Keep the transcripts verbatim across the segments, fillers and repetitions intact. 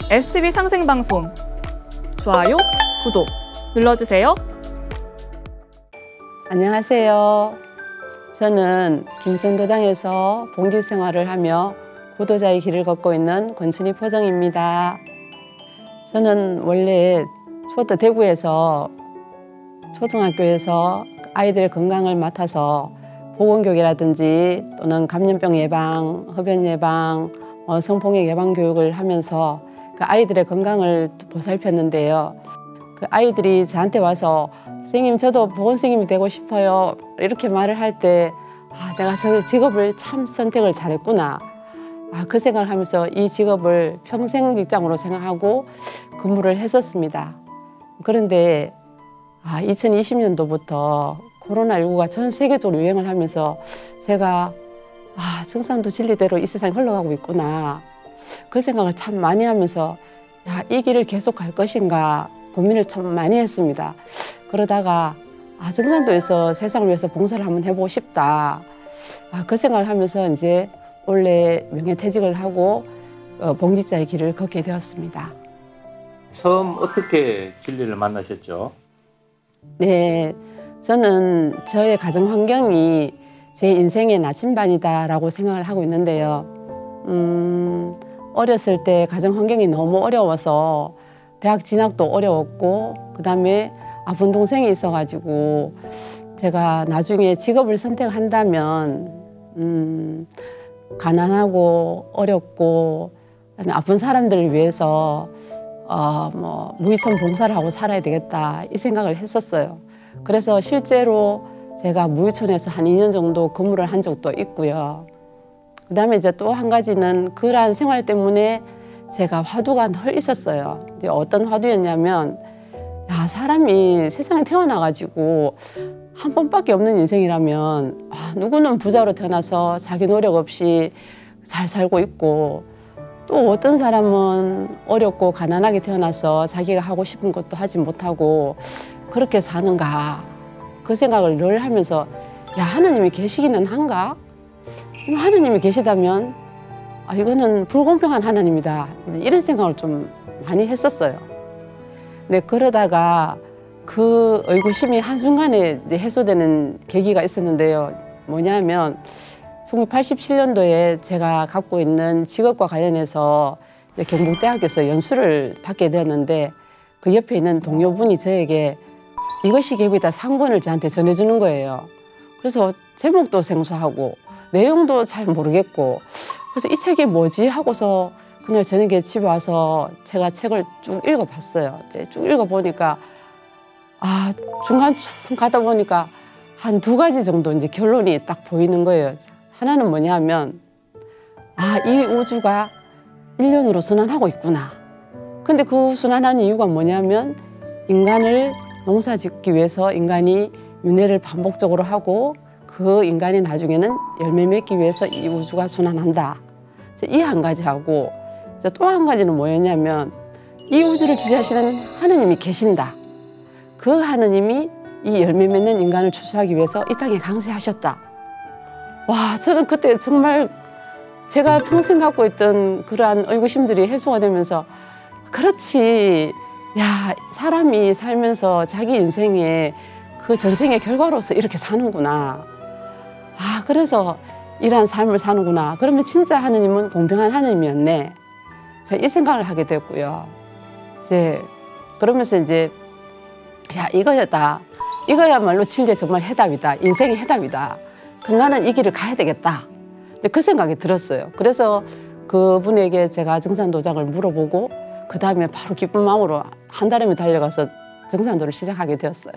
에스티비 상생방송 좋아요, 구독 눌러주세요. 안녕하세요. 저는 김천도당에서 봉직생활을 하며 구도자의 길을 걷고 있는 권춘희 포정입니다. 저는 원래 초도 대구에서 초등학교에서 아이들의 건강을 맡아서 보건교육이라든지 또는 감염병 예방, 흡연 예방, 어, 성폭력 예방 교육을 하면서 그 아이들의 건강을 보살폈는데요. 그 아이들이 저한테 와서 선생님 저도 보건선생님이 되고 싶어요 이렇게 말을 할 때 아, 내가 저 직업을 참 선택을 잘했구나. 아, 그 생각을 하면서 이 직업을 평생 직장으로 생각하고 근무를 했었습니다. 그런데 아, 이천이십 년도부터 코로나십구가 전 세계적으로 유행을 하면서 제가 아, 청산도 진리대로 이 세상이 흘러가고 있구나. 그 생각을 참 많이 하면서 야, 이 길을 계속 갈 것인가 고민을 참 많이 했습니다. 그러다가 아, 청산도에서 세상을 위해서 봉사를 한번 해보고 싶다. 아, 그 생각을 하면서 이제 원래 명예퇴직을 하고 어, 봉직자의 길을 걷게 되었습니다. 처음 어떻게 진리를 만나셨죠? 네, 저는 저의 가정 환경이 제 인생의 나침반이다라고 생각을 하고 있는데요. 음, 어렸을 때 가정 환경이 너무 어려워서 대학 진학도 어려웠고 그 다음에 아픈 동생이 있어가지고 제가 나중에 직업을 선택한다면 음, 가난하고 어렵고 그다음에 아픈 사람들을 위해서 어, 뭐 무의천 봉사를 하고 살아야 되겠다 이 생각을 했었어요. 그래서 실제로 제가 무의촌에서 한 이 년 정도 근무를 한 적도 있고요. 그 다음에 이제 또 한 가지는 그러한 생활 때문에 제가 화두가 늘 있었어요. 이제 어떤 화두였냐면 야, 사람이 세상에 태어나가지고 한 번밖에 없는 인생이라면 아, 누구는 부자로 태어나서 자기 노력 없이 잘 살고 있고 또 어떤 사람은 어렵고 가난하게 태어나서 자기가 하고 싶은 것도 하지 못하고 그렇게 사는가 그 생각을 늘 하면서 야, 하느님이 계시기는 한가? 하느님이 계시다면 아, 이거는 불공평한 하나님이다 이런 생각을 좀 많이 했었어요. 네, 그러다가 그 의구심이 한순간에 이제 해소되는 계기가 있었는데요. 뭐냐면 천구백팔십칠 년도에 제가 갖고 있는 직업과 관련해서 경북대학교에서 연수를 받게 되었는데 그 옆에 있는 동료분이 저에게 이것이 계획이다 상권을 저한테 전해주는 거예요. 그래서 제목도 생소하고 내용도 잘 모르겠고 그래서 이 책이 뭐지 하고서 그날 저녁에 집에 와서 제가 책을 쭉 읽어봤어요. 이제 쭉 읽어보니까 아, 중간쯤 가다 보니까 한 두 가지 정도 이제 결론이 딱 보이는 거예요. 하나는 뭐냐 하면 아, 이 우주가 일련으로 순환하고 있구나. 근데 그 순환하는 이유가 뭐냐면 인간을 농사 짓기 위해서 인간이 윤회를 반복적으로 하고 그 인간이 나중에는 열매 맺기 위해서 이 우주가 순환한다. 이 한 가지하고 또 한 가지는 뭐였냐면 이 우주를 주재하시는 하느님이 계신다. 그 하느님이 이 열매 맺는 인간을 추수하기 위해서 이 땅에 강세하셨다. 와, 저는 그때 정말 제가 평생 갖고 있던 그러한 의구심들이 해소가 되면서 그렇지. 야, 사람이 살면서 자기 인생에 그 전생의 결과로서 이렇게 사는구나. 아, 그래서 이러한 삶을 사는구나. 그러면 진짜 하느님은 공평한 하느님이었네. 제가 이 생각을 하게 됐고요. 이제 그러면서 이제 야, 이거였다. 이거야말로 진짜 정말 해답이다. 인생의 해답이다. 그럼 나는 이 길을 가야 되겠다. 근데 그 생각이 들었어요. 그래서 그분에게 제가 정산도장을 물어보고 그 다음에 바로 기쁜 마음으로 한달음에 달려가서 정산도를 시작하게 되었어요.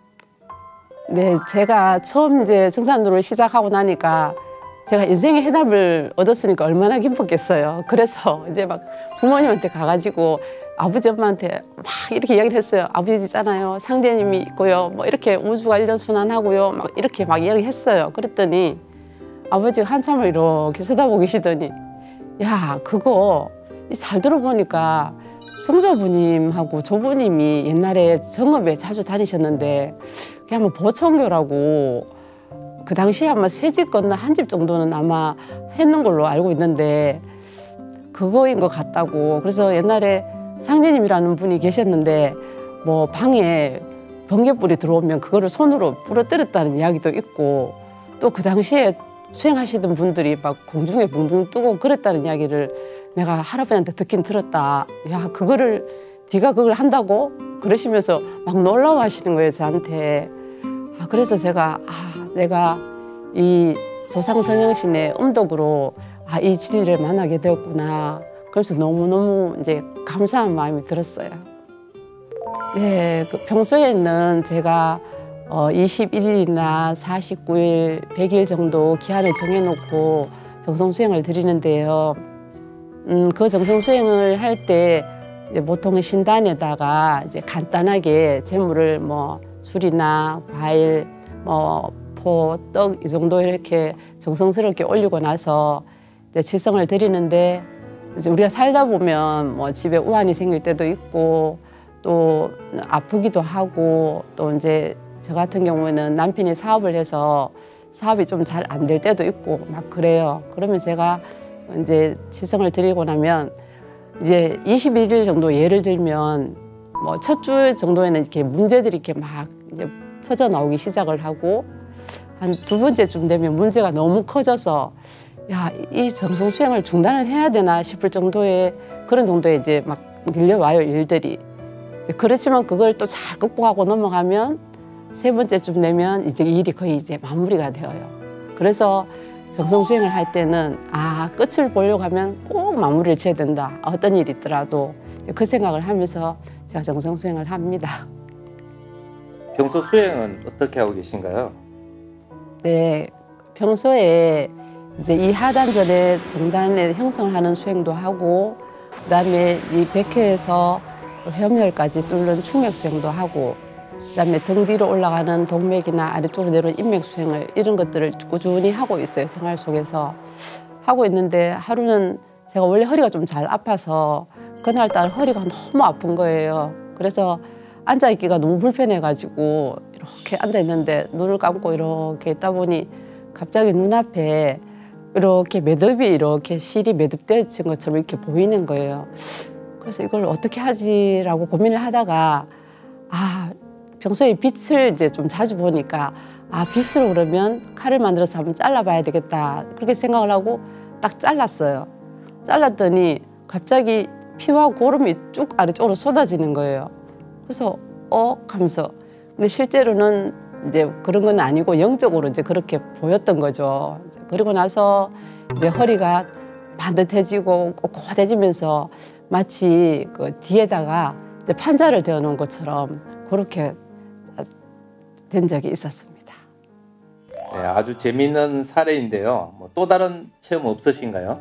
네, 제가 처음 이제 정산도를 시작하고 나니까 제가 인생의 해답을 얻었으니까 얼마나 기뻤겠어요. 그래서 이제 막 부모님한테 가가지고 아버지 엄마한테 막 이렇게 이야기를 했어요. 아버지 있잖아요. 상대님이 있고요. 뭐 이렇게 우주가 일련순환하고요. 막 이렇게 막 이야기했어요. 그랬더니 아버지가 한참을 이렇게 쳐다보고 계시더니 야, 그거 잘 들어보니까 성조부님하고 조부님이 옛날에 정읍에 자주 다니셨는데 그게 아마 보청교라고 그 당시에 아마 세 집 건너 한 집 정도는 아마 했는 걸로 알고 있는데 그거인 것 같다고. 그래서 옛날에 상제님이라는 분이 계셨는데 뭐 방에 번개불이 들어오면 그거를 손으로 부러뜨렸다는 이야기도 있고, 또 그 당시에 수행하시던 분들이 막 공중에 붕붕 뜨고 그랬다는 이야기를 내가 할아버지한테 듣긴 들었다. 야, 그거를 네가 그걸 한다고? 그러시면서 막 놀라워하시는 거예요, 저한테. 아, 그래서 제가 아, 내가 이 조상성형신의 음덕으로 아, 이 진리를 만나게 되었구나. 그래서 너무너무 이제 감사한 마음이 들었어요. 네, 그 평소에는 제가 어, 이십일 일이나 사십구 일, 백 일 정도 기한을 정해놓고 정성수행을 드리는데요. 음, 그 정성수행을 할 때 보통 신단에다가 이제 간단하게 재물을 뭐 술이나 과일, 뭐 포, 떡 이 정도 이렇게 정성스럽게 올리고 나서 이제 칠성을 드리는데, 이제 우리가 살다 보면 뭐 집에 우환이 생길 때도 있고 또 아프기도 하고, 또 이제 저 같은 경우에는 남편이 사업을 해서 사업이 좀 잘 안 될 때도 있고 막 그래요. 그러면 제가 이제 칠성을 드리고 나면 이제 이십일 일 정도 예를 들면 뭐 첫 주 정도에는 이렇게 문제들이 이렇게 막 이제 터져 나오기 시작을 하고, 한 두 번째쯤 되면 문제가 너무 커져서 야, 이 정성 수행을 중단을 해야 되나 싶을 정도의 그런 정도의 이제 막 밀려와요, 일들이. 그렇지만 그걸 또 잘 극복하고 넘어가면 세 번째쯤 되면 이제 이 일이 거의 이제 마무리가 되어요. 그래서 정성 수행을 할 때는 아, 끝을 보려고 하면 꼭 마무리를 지어야 된다. 어떤 일이 있더라도 그 생각을 하면서 제가 정성 수행을 합니다. 평소 수행은 어떻게 하고 계신가요? 네, 평소에 이제 이 하단전에 정단에 형성을 하는 수행도 하고, 그다음에 이 백회에서 회음혈까지 뚫는 충맥 수행도 하고, 그다음에 등 뒤로 올라가는 동맥이나 아래쪽으로 내려오는 인맥 수행을 이런 것들을 꾸준히 하고 있어요. 생활 속에서 하고 있는데, 하루는 제가 원래 허리가 좀 잘 아파서 그날따라 허리가 너무 아픈 거예요. 그래서 앉아있기가 너무 불편해가지고 이렇게 앉아있는데 눈을 감고 이렇게 있다 보니 갑자기 눈앞에 이렇게 매듭이 이렇게 실이 매듭되어진 것처럼 이렇게 보이는 거예요. 그래서 이걸 어떻게 하지라고 고민을 하다가 아, 평소에 빛을 이제 좀 자주 보니까 아, 빛으로 그러면 칼을 만들어서 한번 잘라봐야 되겠다. 그렇게 생각을 하고 딱 잘랐어요. 잘랐더니 갑자기 피와 고름이 쭉 아래쪽으로 쏟아지는 거예요. 그래서 어? 하면서. 근데 실제로는 이제 그런 건 아니고 영적으로 이제 그렇게 보였던 거죠. 그리고 나서 이제 허리가 반듯해지고 꼿꼿해지면서 마치 그 뒤에다가 이제 판자를 대어 놓은 것처럼 그렇게 된 적이 있었습니다. 네, 아주 재미있는 사례인데요. 뭐 또 다른 체험 없으신가요?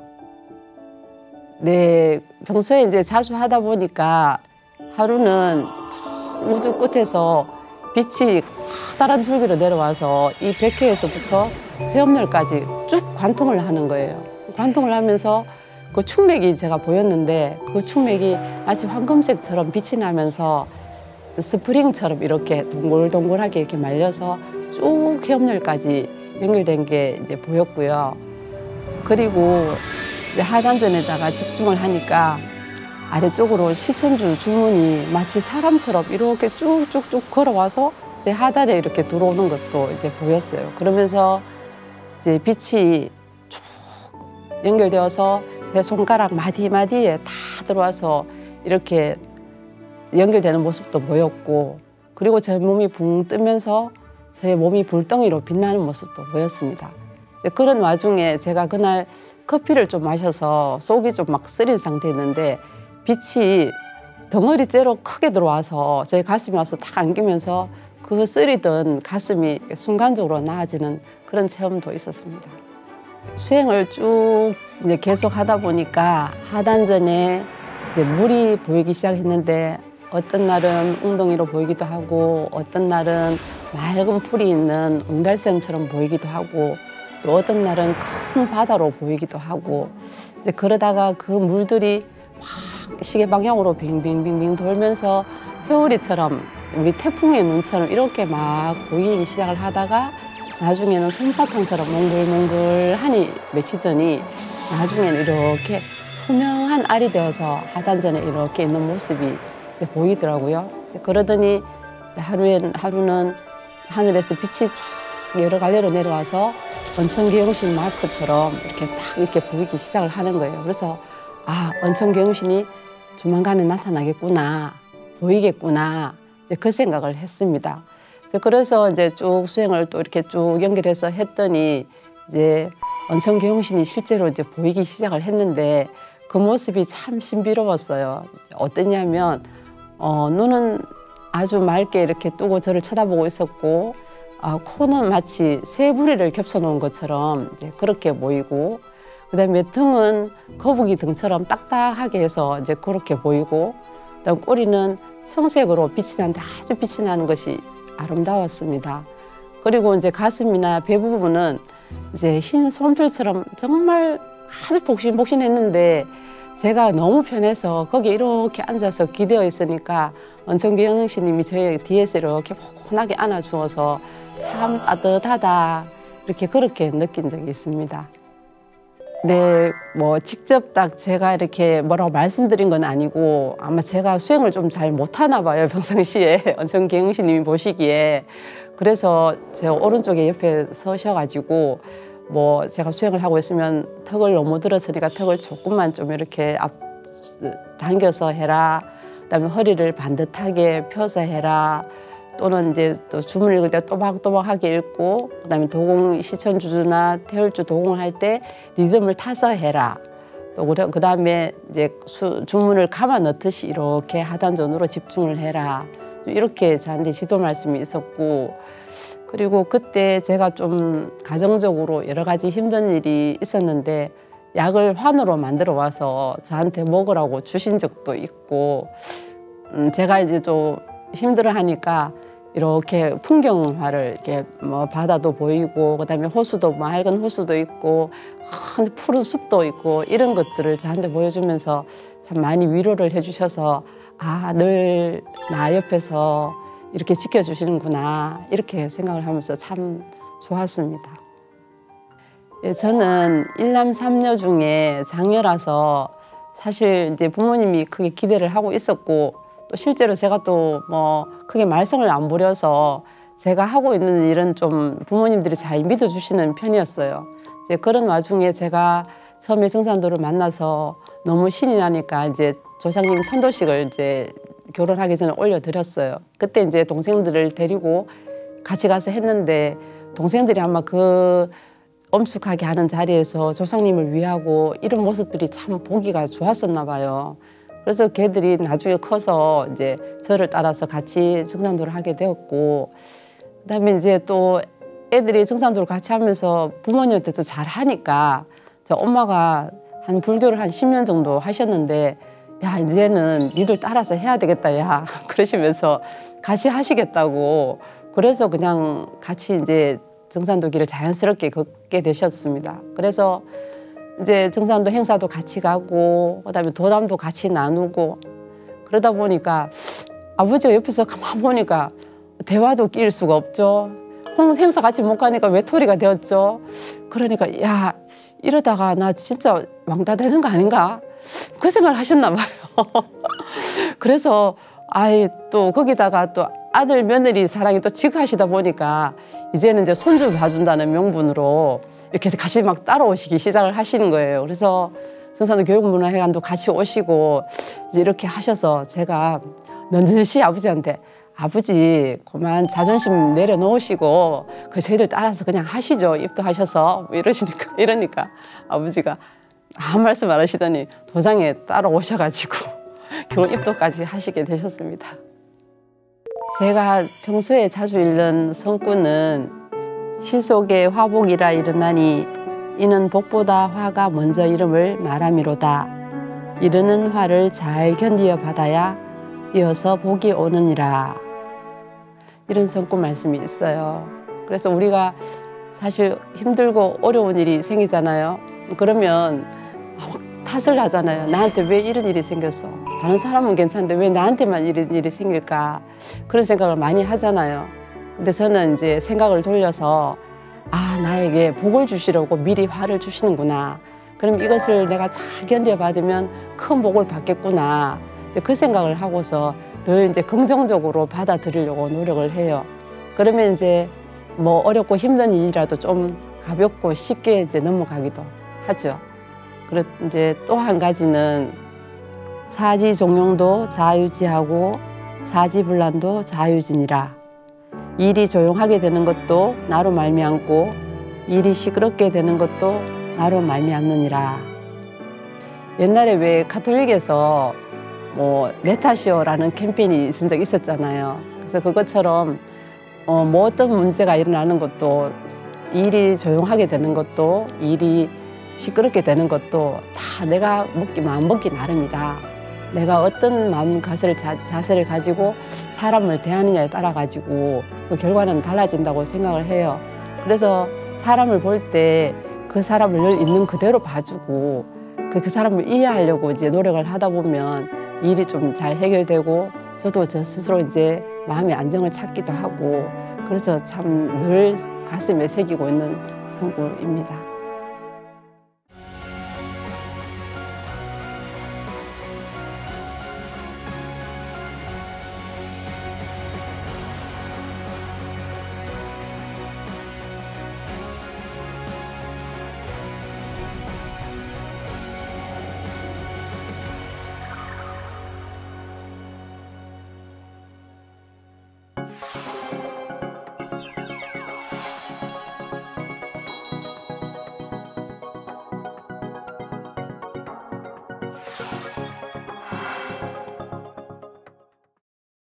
네, 평소에 이제 자주 하다 보니까 하루는 우주 끝에서 빛이 커다란 줄기로 내려와서 이 백회에서부터 회음열까지 쭉 관통을 하는 거예요. 관통을 하면서 그 충맥이 제가 보였는데 그 충맥이 마치 황금색처럼 빛이 나면서 스프링처럼 이렇게 동글동글하게 이렇게 말려서 쭉 회음열까지 연결된 게 이제 보였고요. 그리고 이제 하단전에다가 집중을 하니까 아래쪽으로 시천줄 주문이 마치 사람처럼 이렇게 쭉쭉쭉 걸어와서 제 하단에 이렇게 들어오는 것도 이제 보였어요. 그러면서 이제 빛이 쭉 연결되어서 제 손가락 마디마디에 다 들어와서 이렇게 연결되는 모습도 보였고, 그리고 제 몸이 붕 뜨면서 제 몸이 불덩이로 빛나는 모습도 보였습니다. 그런 와중에 제가 그날 커피를 좀 마셔서 속이 좀 막 쓰린 상태였는데 빛이 덩어리째로 크게 들어와서 제 가슴에 와서 탁 안기면서 그 쓰리던 가슴이 순간적으로 나아지는 그런 체험도 있었습니다. 수행을 쭉 이제 계속 하다 보니까 하단전에 이제 물이 보이기 시작했는데 어떤 날은 웅덩이로 보이기도 하고 어떤 날은 맑은 풀이 있는 웅달샘처럼 보이기도 하고 또 어떤 날은 큰 바다로 보이기도 하고 이제 그러다가 그 물들이 막 시계 방향으로 빙빙빙빙 돌면서 회오리처럼 우리 태풍의 눈처럼 이렇게 막 보이기 시작을 하다가 나중에는 솜사탕처럼 몽글몽글하니 맺히더니 나중에는 이렇게 투명한 알이 되어서 하단전에 이렇게 있는 모습이 이제 보이더라고요. 이제 그러더니 하루엔, 하루는 하늘에서 빛이 쫙 여러 갈래로 내려와서 언천계용신 마크처럼 이렇게 딱 이렇게 보이기 시작을 하는 거예요. 그래서 아, 언천계용신이 조만간에 나타나겠구나, 보이겠구나, 이제 그 생각을 했습니다. 그래서 이제 쭉 수행을 또 이렇게 쭉 연결해서 했더니 이제 언천계용신이 실제로 이제 보이기 시작을 했는데 그 모습이 참 신비로웠어요. 어떠냐면 어, 눈은 아주 맑게 이렇게 뜨고 저를 쳐다보고 있었고 아, 코는 마치 새 부리를 겹쳐놓은 것처럼 이제 그렇게 보이고 그다음에 등은 거북이 등처럼 딱딱하게 해서 이제 그렇게 보이고 그다음 꼬리는 청색으로 빛이 나는데 아주 빛이 나는 것이 아름다웠습니다. 그리고 이제 가슴이나 배 부분은 이제 흰 솜털처럼 정말 아주 복신복신했는데 제가 너무 편해서 거기에 이렇게 앉아서 기대어 있으니까 언천계용신님이 저희 뒤에서 이렇게 포근하게 안아주어서 참 따뜻하다 이렇게 그렇게 느낀 적이 있습니다. 네, 뭐 직접 딱 제가 이렇게 뭐라고 말씀드린 건 아니고 아마 제가 수행을 좀 잘 못하나 봐요, 평상시에 언천계용신님이 보시기에. 그래서 제 오른쪽에 옆에 서셔가지고 뭐 제가 수행을 하고 있으면 턱을 너무 들었으니까 턱을 조금만 좀 이렇게 앞 당겨서 해라. 그다음에 허리를 반듯하게 펴서 해라. 또는 이제 또 주문을 읽을 때 또박또박하게 읽고 그다음에 도공 시천주주나 태울주 도공을 할 때 리듬을 타서 해라. 또 그다음에 이제 수, 주문을 감아 넣듯이 이렇게 하단전으로 집중을 해라. 이렇게 저한테 지도 말씀이 있었고 그리고 그때 제가 좀 가정적으로 여러 가지 힘든 일이 있었는데 약을 환으로 만들어 와서 저한테 먹으라고 주신 적도 있고 음, 제가 이제 좀 힘들어 하니까 이렇게 풍경화를 이렇게 뭐 바다도 보이고 그다음에 호수도 맑은 호수도 있고 큰 푸른 숲도 있고 이런 것들을 저한테 보여주면서 참 많이 위로를 해주셔서 아, 늘 나 옆에서 이렇게 지켜주시는구나 이렇게 생각을 하면서 참 좋았습니다. 예, 저는 일남 삼녀 중에 장녀라서 사실 이제 부모님이 크게 기대를 하고 있었고 또 실제로 제가 또 뭐 크게 말썽을 안 부려서 제가 하고 있는 일은 좀 부모님들이 잘 믿어주시는 편이었어요. 이제 그런 와중에 제가 처음에 증산도를 만나서 너무 신이 나니까 이제 조상님 천도식을 이제 결혼하기 전에 올려드렸어요. 그때 이제 동생들을 데리고 같이 가서 했는데 동생들이 아마 그 엄숙하게 하는 자리에서 조상님을 위하고 이런 모습들이 참 보기가 좋았었나 봐요. 그래서 걔들이 나중에 커서 이제 저를 따라서 같이 증산도를 하게 되었고 그다음에 이제 또 애들이 증산도를 같이 하면서 부모님한테도 잘 하니까 저 엄마가 한 불교를 한 십 년 정도 하셨는데 야 이제는 니들 따라서 해야 되겠다 야 그러시면서 같이 하시겠다고 그래서 그냥 같이 이제 증산도 길을 자연스럽게 걷게 되셨습니다. 그래서 이제 증산도 행사도 같이 가고 그다음에 도담도 같이 나누고 그러다 보니까 아버지가 옆에서 가만 보니까 대화도 끼일 수가 없죠. 행사 같이 못 가니까 외톨이가 되었죠. 그러니까 야 이러다가 나 진짜 왕따 되는 거 아닌가? 그 생각을 하셨나 봐요. 그래서 아이 또 거기다가 또 아들 며느리 사랑이 또 지극하시다 보니까 이제는 이제 손주 봐준다는 명분으로 이렇게 같이 막 따라오시기 시작을 하시는 거예요. 그래서 증산도 교육문화회관도 같이 오시고 이제 이렇게 하셔서 제가 넌지시 아버지한테 아버지 그만 자존심 내려놓으시고 그 저희들 따라서 그냥 하시죠. 입도하셔서 뭐 이러시니까 이러니까 아버지가 아무 말씀 안 하시더니 도장에 따라오셔가지고 겨우 입도까지 하시게 되셨습니다. 제가 평소에 자주 읽는 성구는 시 속에 화복이라 이르나니 이는 복보다 화가 먼저 이름을 말함이로다. 이르는 화를 잘 견디어 받아야 이어서 복이 오느니라. 이런 성구 말씀이 있어요. 그래서 우리가 사실 힘들고 어려운 일이 생기잖아요. 그러면 탓을 하잖아요. 나한테 왜 이런 일이 생겼어? 다른 사람은 괜찮은데 왜 나한테만 이런 일이 생길까? 그런 생각을 많이 하잖아요. 근데 저는 이제 생각을 돌려서 아 나에게 복을 주시려고 미리 화를 주시는구나. 그럼 이것을 내가 잘 견뎌받으면 큰 복을 받겠구나. 이제 그 생각을 하고서 늘 이제 긍정적으로 받아들이려고 노력을 해요. 그러면 이제 뭐 어렵고 힘든 일이라도 좀 가볍고 쉽게 이제 넘어가기도 하죠. 그리고 이제 또 한 가지는 사지 종용도 자유지하고 사지불란도 자유지니라. 일이 조용하게 되는 것도 나로 말미암고 일이 시끄럽게 되는 것도 나로 말미암느니라. 옛날에 왜 가톨릭에서 뭐 레타시오라는 캠페인이 있은 적 있었잖아요. 그래서 그것처럼 어, 뭐 어떤 문제가 일어나는 것도 일이 조용하게 되는 것도 일이 시끄럽게 되는 것도 다 내가 먹기 마음 먹기 나름이다. 내가 어떤 마음 가세를, 자, 자세를 가지고 사람을 대하느냐에 따라 가지고 그 결과는 달라진다고 생각을 해요. 그래서 사람을 볼 때 그 사람을 늘 있는 그대로 봐주고 그, 그 사람을 이해하려고 이제 노력을 하다 보면 일이 좀 잘 해결되고 저도 저 스스로 이제 마음의 안정을 찾기도 하고 그래서 참 늘 가슴에 새기고 있는 성구입니다.